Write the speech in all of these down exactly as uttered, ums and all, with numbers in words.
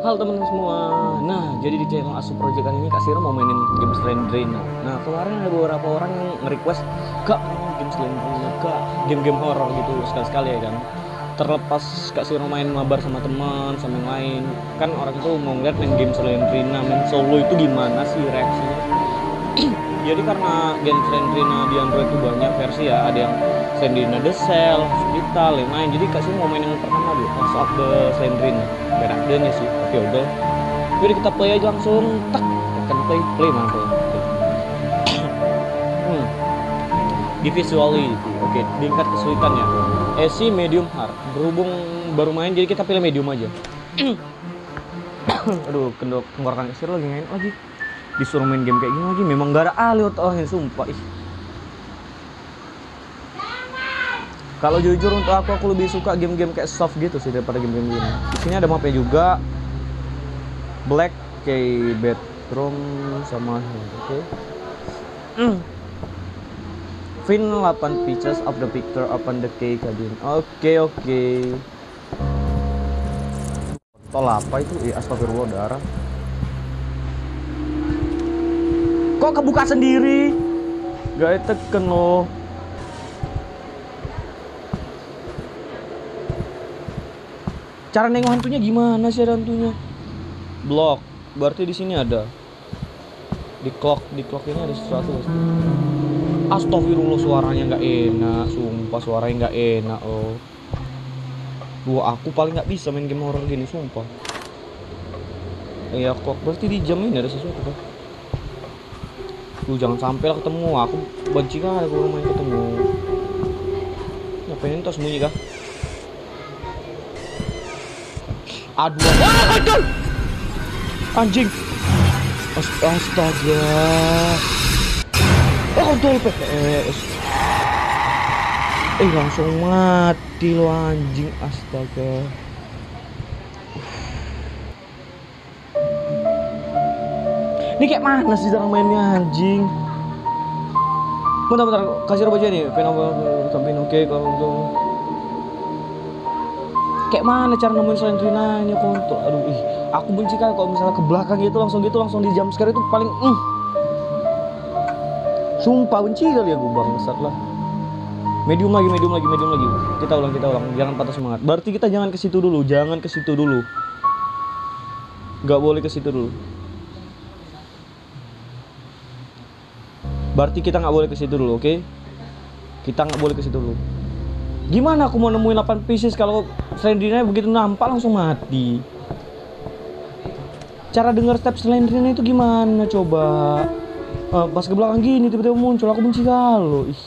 Halo teman-teman semua. Nah, jadi di channel Asu Project kali ini Kak Siro mau mainin game Slendrina. Nah, kemarin ada beberapa orang yang nge-request, Kak, game Slendrina, Kak, game-game horror gitu sekali-sekali ya kan. Terlepas Kak Siro main mabar sama teman, sama yang lain, kan orang itu mau ngeliat main game Slendrina, main solo itu gimana sih reaksinya. Jadi karena game Slendrina di Android itu banyak versi ya, ada yang Slendrina The Cell, Hospital, yang lain. Jadi Kak Siro mau main yang pertama dulu, House of the Slendrina. Biar adanya sih, tapi udah. Jadi kita play aja langsung, tak, tekan play, play mana play. hmm. Di visually, oke, tingkat kesulitan ya. Easy, medium, hard. Berhubung baru main, jadi kita pilih medium aja. Aduh, kendor tenggorokan Kak Siro lagi main lagi. Disuruh main game kayak gini lagi, memang gak ada ahli orangnya, sumpah. Ih. Kalau jujur untuk aku, aku lebih suka game-game kayak soft gitu sih daripada game-game gini. Di sini ada mapnya juga, Black kayak bedroom sama oke. Okay. Mm. Fin delapan pieces of the picture upon the cake again. Oke okay, oke. Okay. Tol apa itu? Eh, astagfirullah darah. Kok kebuka sendiri? Gak teken loh. Cara nengok hantunya gimana sih, ada hantunya? Block. Berarti di sini ada. Di clock, di clock ini ada sesuatu. Astagfirullah, suaranya nggak enak, sumpah suaranya nggak enak loh. Dua aku paling nggak bisa main game horror gini, sumpah. Iya, clock berarti di jam ini ada sesuatu kan? Lu jangan sampai lah ketemu, aku benci kali kalau main ketemu. Ngapain itu sembunyi kah? Aduh, ah, aduh, anjing, astaga, oh kontol P S, eh langsung mati lo anjing, astaga. Ini kayak mana sih cara mainnya anjing? Bentar-bentar, kasih baca nih, fenomena samping oke kalau untuk kayak mana cara nemuin Slendrinanya kontol. Aduh, ih, aku benci kan kalau misalnya ke belakang gitu langsung gitu langsung di jump scare itu paling uh. Sumpah benci kali ya gue bangsat lah. Medium lagi, medium lagi, medium lagi. Kita ulang, kita ulang. Jangan patah semangat. Berarti kita jangan ke situ dulu, jangan ke situ dulu. Gak boleh ke situ dulu. Berarti kita nggak boleh ke situ dulu, oke? Okay? Kita nggak boleh ke situ dulu. Gimana aku mau nemuin delapan pieces kalau Slendrina begitu nampak langsung mati? Cara dengar step Slendrina itu gimana coba? Uh, pas ke belakang gini tiba-tiba muncul, aku benci kalau ih.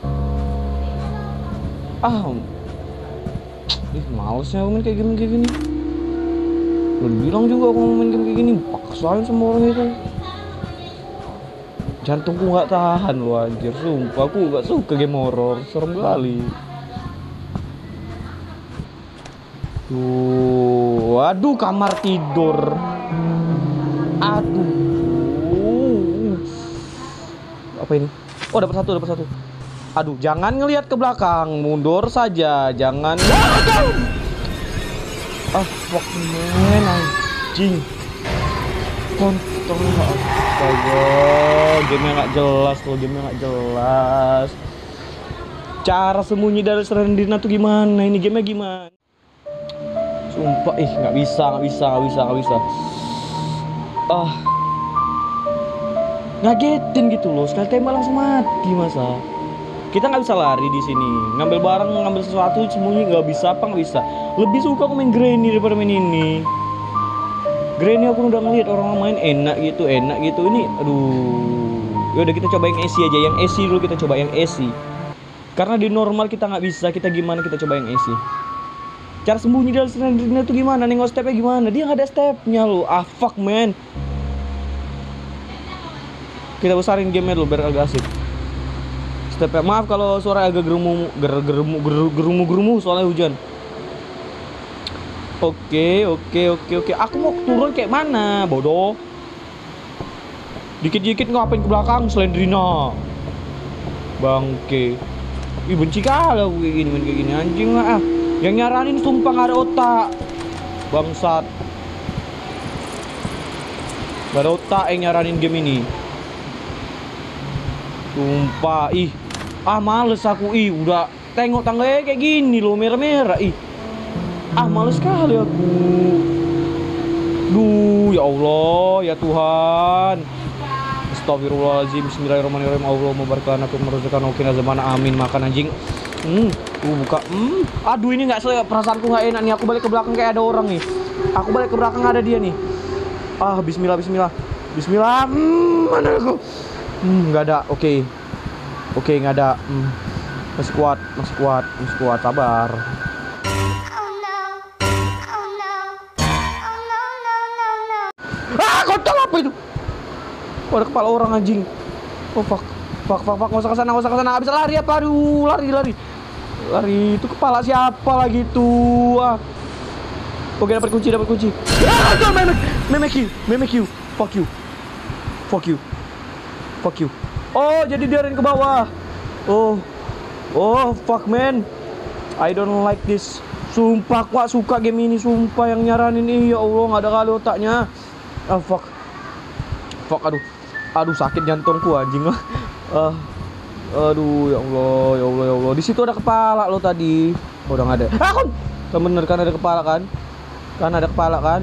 Ah, ih malesnya aku main kayak gini kayak gini. Udah bilang juga aku mau main game kayak gini, paksain sama orang itu. Jantungku nggak tahan loh anjir, sumpah aku nggak suka game horror, serem kali. Tuh, aduh kamar tidur. Aduh. Apa ini? Oh, dapat satu, dapat satu. Aduh, jangan ngelihat ke belakang, mundur saja, jangan. Ah, fuck man, anjing. Kontol, astaga, gamenya nggak jelas loh, gamenya nggak jelas. Cara sembunyi dari Slendrina tuh gimana? Ini gamenya gimana? Sumpah, ih nggak bisa, nggak bisa, nggak bisa, nggak bisa. Ah, ngagetin gitu loh. Sekali tembak langsung mati masa. Kita nggak bisa lari di sini. Ngambil barang, ngambil sesuatu, sembunyi nggak bisa, apa nggak bisa. Lebih suka aku main Granny daripada main ini. Granny aku udah ngeliat orang main enak gitu, enak gitu. Ini, aduh. Yaudah kita coba yang easy aja, yang easy dulu kita coba yang easy. Karena di normal kita nggak bisa, kita gimana kita coba yang easy. Cara sembunyi dari Slendrina itu gimana? Nengok stepnya gimana? Dia nggak ada stepnya loh. Ah fuck man. Kita besarin gamenya dulu biar agak asik. Stepnya, maaf kalau suara agak gerumu, ger gerumu, gerumu, gerumu soalnya hujan. Oke, oke, oke, oke. Aku mau turun kayak mana, bodoh? Dikit-dikit ngapain ke belakang, Slendrina? Bangke. Ih, benci kali aku kayak gini, kayak gini anjing lah. Ah. Yang nyaranin sumpah nggak ada otak. Bangsat. Gak ada otak yang nyaranin game ini. Sumpah, ih. Ah males aku, ih. Udah tengok tangganya kayak gini loh, merah-merah, ih. Ah males sekali aku. Duh, ya Allah, ya Tuhan. Astagfirullahaladzim, bismillahirrahmanirrahim. Allahumma barik lana fi marzaqana wa qina azabannar. Amin. Makan anjing. Hmm, tuh buka. Hmm. Aduh, ini enggak selesai, perasaanku enggak enak nih. Aku balik ke belakang kayak ada orang nih. Aku balik ke belakang ada dia nih. Ah, bismillah, bismillah. Bismillah. Hmm, mana aku? Hmm, enggak ada. Oke. Okay. Oke, okay, enggak ada. Hmm. Masih kuat, masih kuat, masih kuat. Sabar. Ah, kontol apa itu? Oh, ada kepala orang anjing. Oh fuck, fuck, fuck, fuck. Nggak usah kesana, nggak usah kesana. Abis lari apa? Aduh, lari, lari, lari. Itu kepala siapa lagi tuh? Ah. Oke, dapat kunci, dapat kunci. Ah, tuh, memek, memek you, memek you. Fuck you, fuck you, fuck you. Oh, jadi dia ke bawah. Oh, oh, fuck man. I don't like this. Sumpah, aku gak suka game ini. Sumpah yang nyaranin ini. Ya Allah, nggak ada kali otaknya. Ah, fuck. Fuck, aduh. Aduh, sakit jantungku anjing lah. Uh, aduh, ya Allah, ya Allah, ya Allah. Di situ ada kepala lo tadi. Oh, udah nggak ada. Ah, kan. Kan bener kan ada kepala kan? Kan ada kepala kan?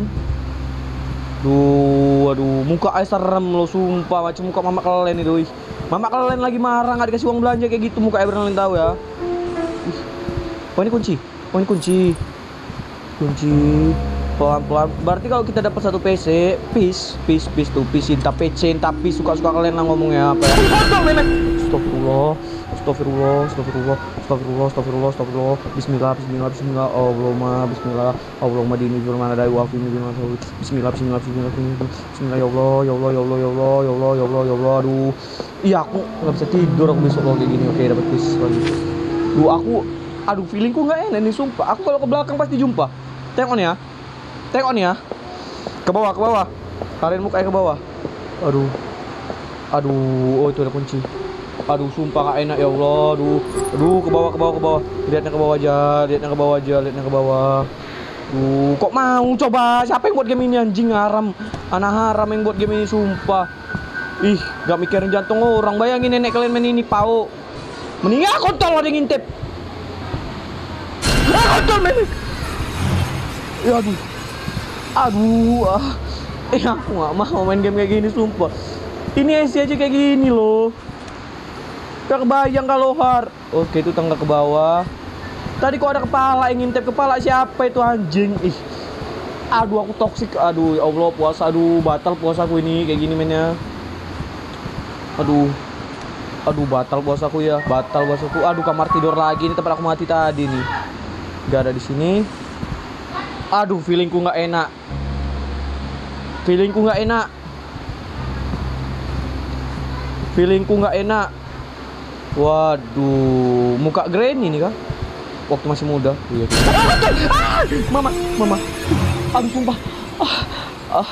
Duh, aduh, muka air serem lo, sumpah. Macam muka mama kalian itu. Ih. Mama kalian lagi marah, nggak dikasih uang belanja kayak gitu. Muka air kalian tahu ya. Ih. Oh, ini kunci. Oh, ini kunci. Kunci. Pelan-pelan. Berarti kalau kita dapat satu P C, pis, pis, pis tuh, pis, cinta P C, tapi suka-suka kalian lah ngomongnya apa ya? Astagfirullah, astagfirullah, astagfirullah, astagfirullah, astagfirullah, astagfirullah. Bismillah, bismillah, bismillah. Allahumma bismillah. Allahumma dini firman ada wa fi firman tauhid. Bismillah, bismillah, bismillah, bismillah. Bismillah ya Allah, ya Allah, ya Allah, ya Allah, ya Allah, ya Allah, ya Allah. Aduh. Iya, aku enggak bisa tidur aku besok kalau kayak gini. Oke, dapat pis lagi. Duh, aku aduh, feelingku enggak enak nih, sumpah. Aku kalau ke belakang pasti jumpa. Tengok nih ya. Tengok nih ya. Ke bawah, ke bawah. Tarik muka ke bawah. Aduh. Aduh, oh itu ada kunci. Aduh, sumpah gak enak ya Allah. Aduh. Aduh, ke bawah, ke bawah, ke bawah. Lihatnya ke bawah aja, lihatnya ke bawah aja, lihatnya ke bawah. Duh, kok mau coba? Siapa yang buat game ini anjing, haram. Anak haram yang buat game ini, sumpah. Ih, gak mikirin jantung orang. Bayangin nenek kalian main ini, pau. Mending aku kontol ada yang ngintip. Ah, kontol memek. Ya aduh. Aduh, ah. Eh aku gak mau main game kayak gini, sumpah. Ini S C aja kayak gini loh. Gak kebayang kalau hard. Oke, itu tangga ke bawah. Tadi kok ada kepala yang ngintip, kepala siapa itu anjing? Ih. Aduh, aku toksik. Aduh, ya Allah, puasa. Aduh, batal puasaku ini kayak gini mainnya. Aduh. Aduh, batal puasaku ya. Batal puasaku. Aduh, kamar tidur lagi. Ini tempat aku mati tadi nih. Gak ada di sini. Aduh, feelingku nggak enak. Feelingku nggak enak. Feelingku nggak enak. Waduh, muka Granny nih kah? Waktu masih muda. Iya. Ah, mama, mama. Aduh, sumpah. Ah, ah.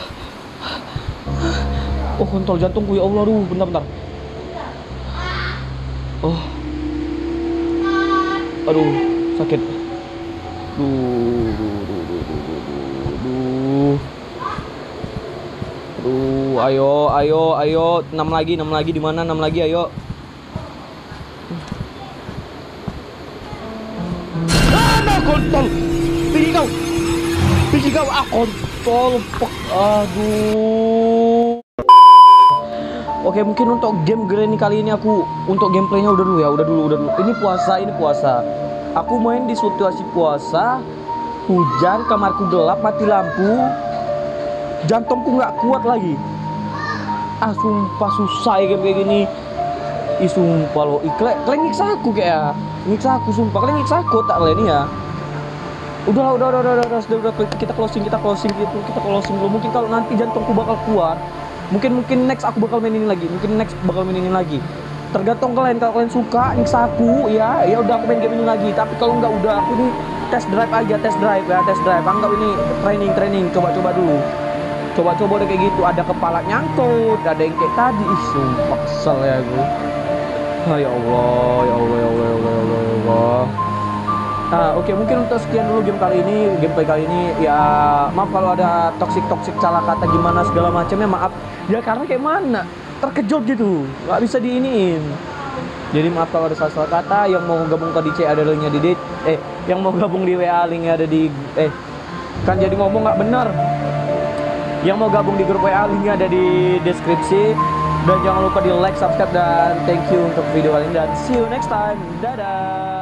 Oh, kontol jantungku ya Allah. Aduh, bentar, bentar. Oh. Aduh, sakit. Duh, duh, duh, duh, duh, duh, duh, duh. Duh, ayo, ayo, ayo, enam lagi, enam lagi di mana? enam lagi, ayo. Ah, nah, kontol. Pergi kau. Pergi kau, ah, kontol. Aduh. Oke, mungkin untuk game Granny kali ini aku untuk gameplaynya udah dulu ya, udah dulu, udah dulu. Ini puasa, ini puasa. Aku main di situasi puasa, hujan, kamarku gelap, mati lampu, jantungku nggak kuat lagi. Ah, sumpah susah ya game kayak gini. Ih, sumpah lo, ih, kalian nyiksa aku kayak ya, nyiksa aku, sumpah kalian nyiksa aku tak kalian ya. Udah, udah, udah, udah, udah, udah, udah, kita closing, kita closing gitu, kita closing dulu. Mungkin kalau nanti jantungku bakal kuat, mungkin mungkin next aku bakal main ini lagi, mungkin next bakal main ini lagi. Tergantung kalian, kalau kalian suka nyiksa aku ya, ya udah aku main game ini lagi. Tapi kalau nggak, udah aku ini test drive aja, test drive ya, test drive. Anggap ini training, training, coba-coba dulu. Coba-coba udah kayak gitu, ada kepala nyangkut, ada yang kayak tadi. Ih, sumpah kesel ya gue. Ah, ya Allah, ya Allah, ya Allah, ya Allah, ya Allah, ya Allah. Ah, oke, mungkin untuk sekian dulu game kali ini, gameplay kali ini. Ya, maaf kalau ada toksik-toksik salah kata gimana segala macamnya, maaf. Ya karena kayak mana? Terkejut gitu, nggak bisa diiniin. Jadi maaf kalau ada salah-salah kata. Yang mau gabung ke D C ada linknya di D eh, yang mau gabung di W A linknya ada di eh, kan jadi ngomong nggak benar. Yang mau gabung di grup W A linknya ada di deskripsi. Dan jangan lupa di like, subscribe, dan thank you untuk video kali ini. Dan see you next time. Dadah.